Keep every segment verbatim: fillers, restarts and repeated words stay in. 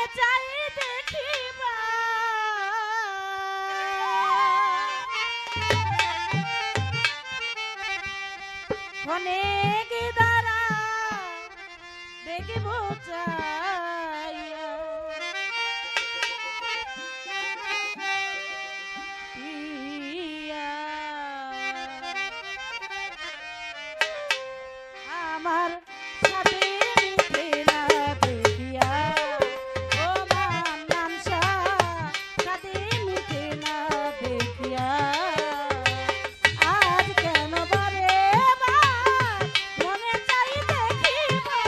চাই দেখিবা অনেক দ্বারা দেখিব চাইয়া আমার সাথে মিশে না দেখিয়া ও মান্নান শাহ সাথে মিশে না দেখিয়া আজ কেন বারে বার মনে চাই দেখিবা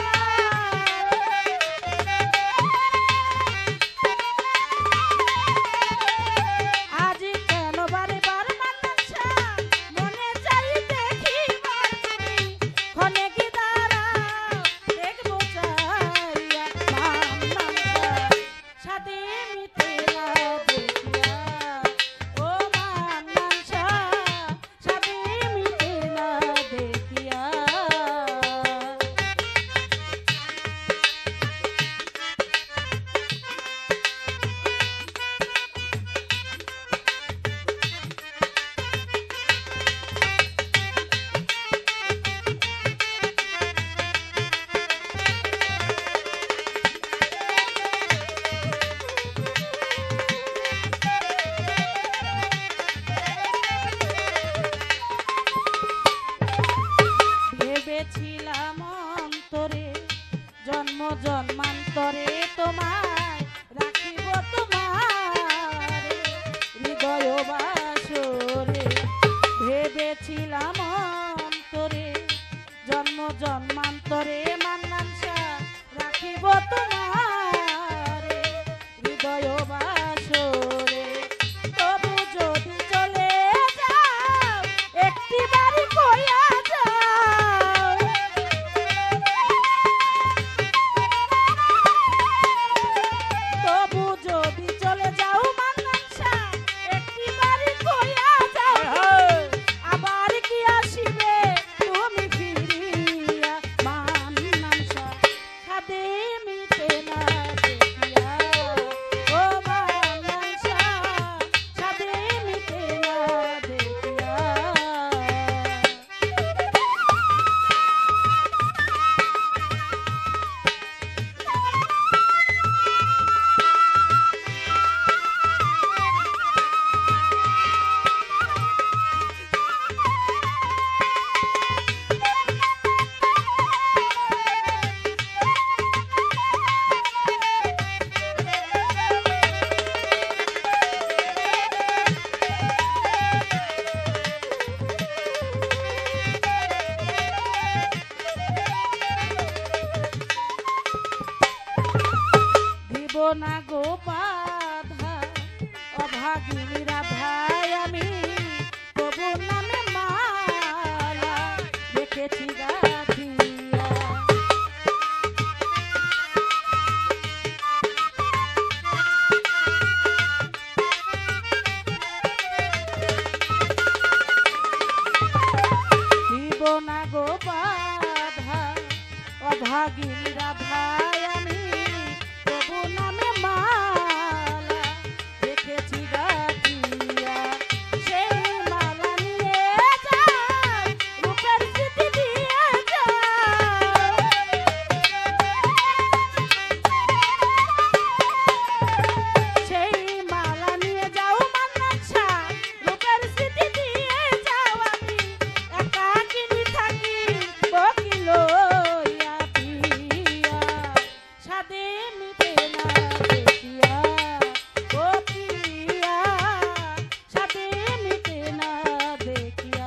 আজ কেন বারে বার মান্নান শাহ মনে চাই দেখিবা তুমি ক্ষণে কি দ্বারা দেখবো চাইয়া মান্নান শাহ সাথে মিশে না দেখিয়া ও মান্নান শাহ সাথে মিশে না দেখিয়া ভেবেছিলাম অন্তরে জন্ম জন্মান্তরে তোমায় রাখিব তোমার হৃদয় বাসরে ভেবেছিলাম অন্তরে জন্ম জন্মান্তরে মান্নান শাহ রাখিব তোমার হৃদয় বাসরে তবু যদি চলে যাও একটি বাড়ি কইয়া যাও তবু যদি চলে যাও মান্নান শাহ একটি বাড়ি কইয়া যাও আবার কি আসিবে তুমি ফিরিয়া মান্নান শাহ সাথে মিশে না দেখিয়া ও মান্নান শাহ সাথে মিশে না দেখিয়া দিব না গো বাধা অভাগিনীরা ভাই আমি তবু নামে মালা রেখেছি গাথিয়া দিব না গো বাধা অভাগিনীরা ভাই আমি তবু নামে মালা রেখেছি গাথিয়া সেই মালা নিয়ে যাও রূপের স্মৃতি দিয়ে যাও সেই মালা নিয়ে যাও মান্নান শাহ রূপের স্মৃতি দিয়ে যাও আমি একাকিনী থাকি বকিল পিয়া সাদে মিটে না দেখিয়া ও পিয়া সাদে মিটে না দেখিয়া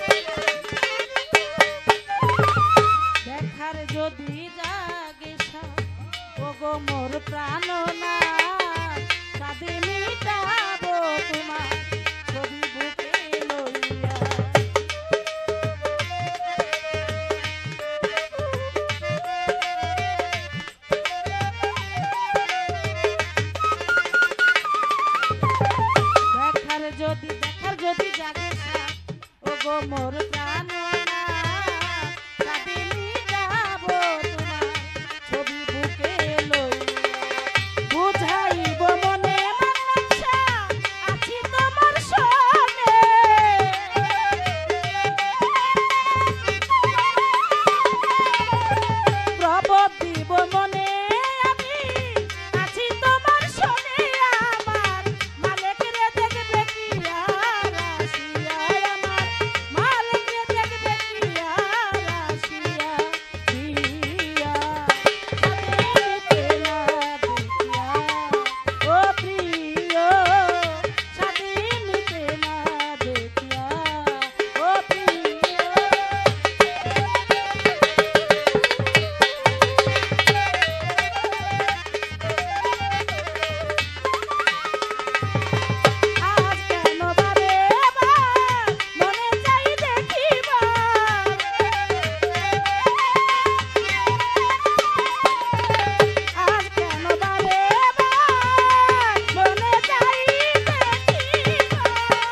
দেখার যদি জাগে গো মোর প্রাণনা কাঁদে মিটাবো তোমার ছবি বুকে লইয়া। দেখার যদি দেখার যদি জাগে ও গো মোর প্রাণনা কাঁদে মিটাবো তোমার ছবি বুকে লইয়া। বুঝাইব মনে মানুষা আছি তোমার সনে, প্রবোধ দিব মনে আমি আছি তোমার সনে। আমার মালিক রে দেখবে কি আর আসিয়া, আমার মালিক রে দেখবে কি আর আসিয়া দিয়া। সাথে মিটে না দেখিয়া ও প্রিয়, আজ কেন বারে বার মনে চাই দেখিবার, আজ কেন বারে বার মনে চাই দেখিবার।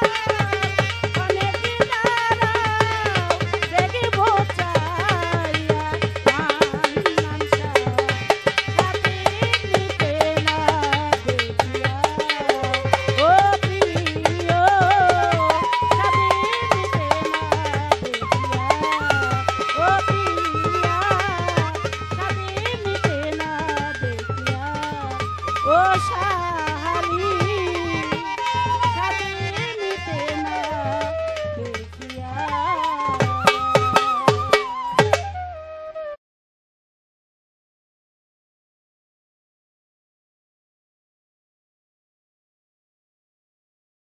অনেক দাঁড়াও দেখিব চাইয়া মানসা সাথে মিটে না দেখিয়া ও প্রিয়, সাথে মিটে না দেখিয়া ও প্রিয়া, সাথে মিটে না দেখিয়া ও সা